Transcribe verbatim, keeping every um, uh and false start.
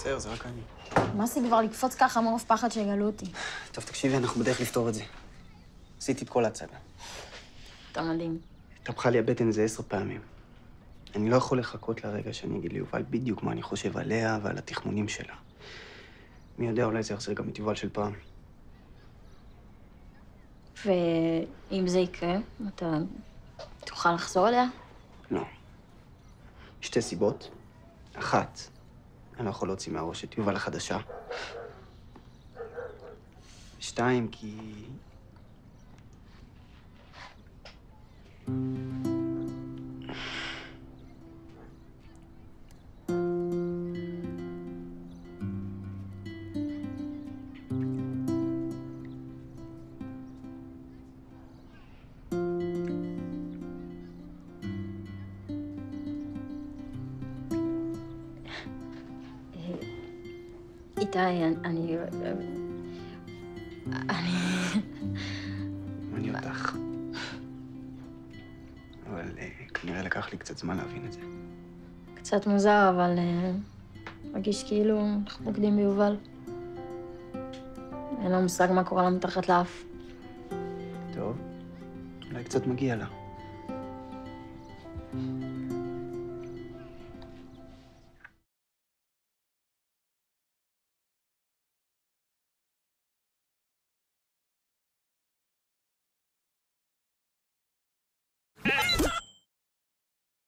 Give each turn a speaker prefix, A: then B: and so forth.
A: מצטער, זה רק אני.
B: מסי כבר לקפוץ ככה מרוב פחד שיגלו אותי.
A: טוב, תקשיבי, אנחנו בדרך לפתור את זה. עשיתי את כל הצגה.
B: אתה מדהים.
A: התהפכה לי הבטן איזה עשר פעמים. אני לא יכול לחכות לרגע שאני אגיד ליובל בדיוק מה אני חושב עליה ועל התכמונים שלה. מי יודע, אולי זה יחזיר גם את יובל של פעם.
B: ואם זה יקרה, אתה תוכל לחזור אליה?
A: לא. שתי סיבות. אחת, אני לא יכול להוציא מהראש את יובל החדשה. שתיים, כי...
B: איתי, אני... אני...
A: אני אותך. אבל כנראה לקח לי קצת זמן להבין את זה.
B: קצת מוזר, אבל מרגיש כאילו אנחנו בוגדים ביובל. אין לו מושג מה קורה לה מתחת לאף.
A: טוב, אולי קצת מגיע לה.